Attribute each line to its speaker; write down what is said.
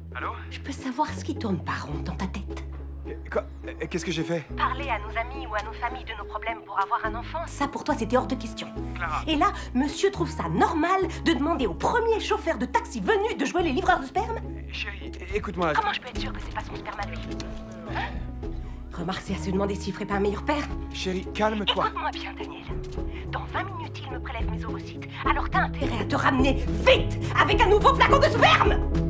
Speaker 1: Allô?
Speaker 2: Je peux savoir ce qui tourne pas rond dans ta tête?
Speaker 1: Quoi? Qu'est-ce que j'ai fait?
Speaker 2: Parler à nos amis ou à nos familles de nos problèmes pour avoir un enfant, ça pour toi c'était hors de question.
Speaker 1: Clara.
Speaker 2: Et là, monsieur trouve ça normal de demander au premier chauffeur de taxi venu de jouer les livreurs de sperme?
Speaker 1: Chérie, écoute-moi.
Speaker 2: Comment je peux être sûre que c'est pas son sperme à lui? Remarque, c'est à se demander s'il ferait pas un meilleur père.
Speaker 1: Chérie, calme-toi.
Speaker 2: Écoute-moi bien, Daniel. Dans 20 minutes, il me prélève mes ovocytes. Alors t'as intérêt à te ramener vite avec un nouveau flacon de sperme!